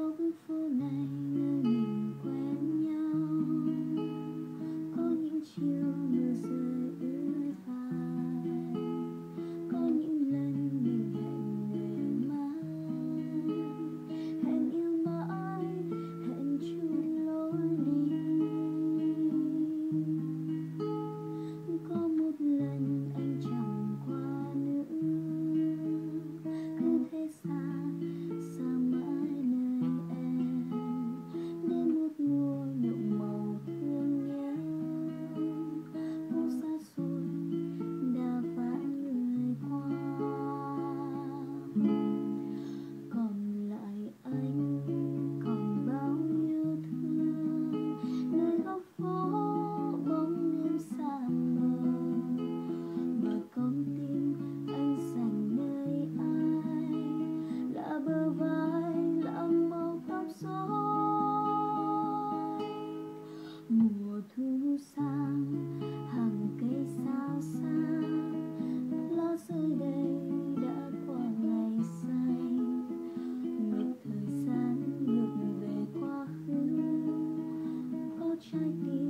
góc phố này nơi mình quen nhau, có những chiều mưa rơi ướt vai, có những lần mình hẹn ngày mai, hẹn yêu mãi, hẹn chung lối đi. Có một lần anh chẳng qua nữa, cứ thế xa xa mãi nơi em, đến một mùa nhuộm màu thương nhớ, phố xa xôi đã vãn người qua, còn lại anh còn bao yêu thương, nơi góc phố bóng đêm xa mờ, và con tim anh dành nơi ai, là bờ vai là màu tóc rối. Mùa thu sang hàng cây sao xa, lá rơi đầy đã qua ngày xanh, ngược thời gian ngược về quá khứ, có trái tim